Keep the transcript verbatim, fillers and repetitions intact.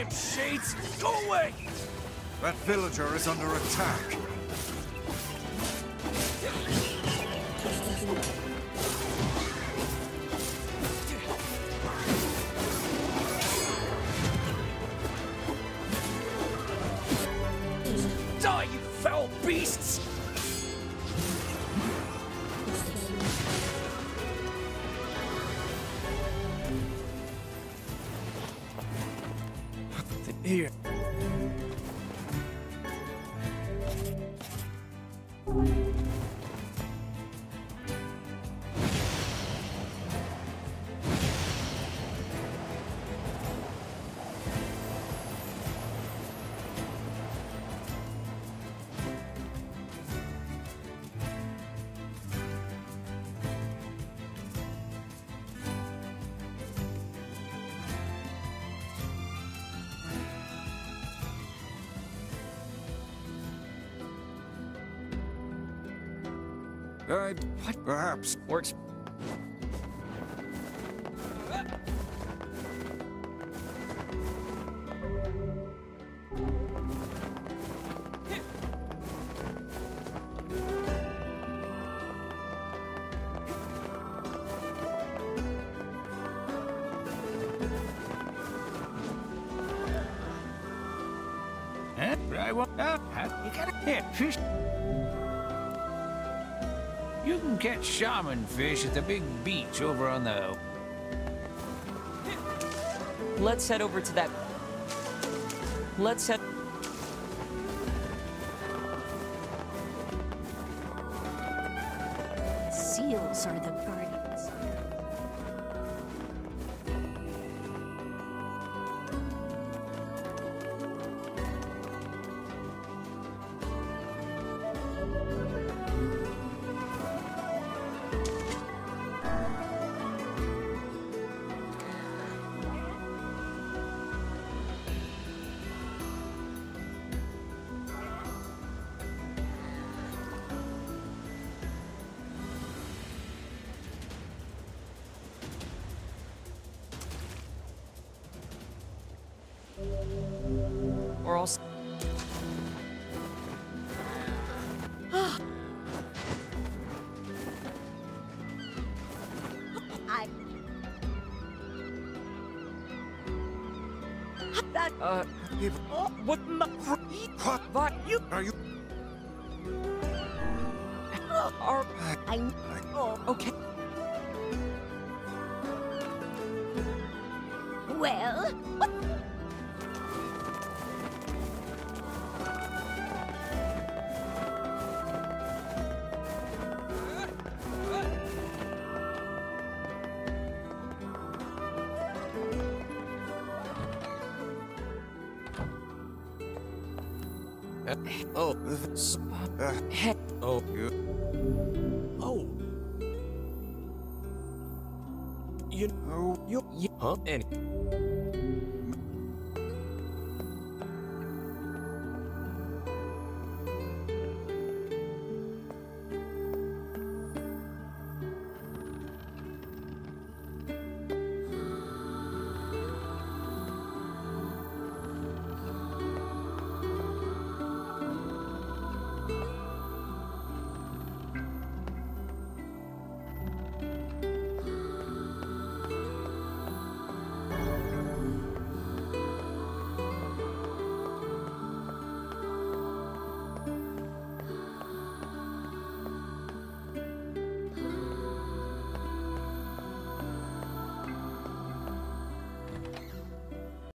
damn shades! Go away! That villager is under attack. Die, you foul beasts! Here. Uh, what perhaps Works. Huh? I want. Uh, you gotta hit fish. You can catch shaman fish at the big beach over on the... Let's head over to that... Let's head... Seals are the guardians. We're all... s- I. That. Uh... Oh, What the... what What? You... are you? Are... I. Oh, Okay. well. What? Uh, oh, this, uh, Heck. oh, you. Oh. You... Oh, You... you huh? Any...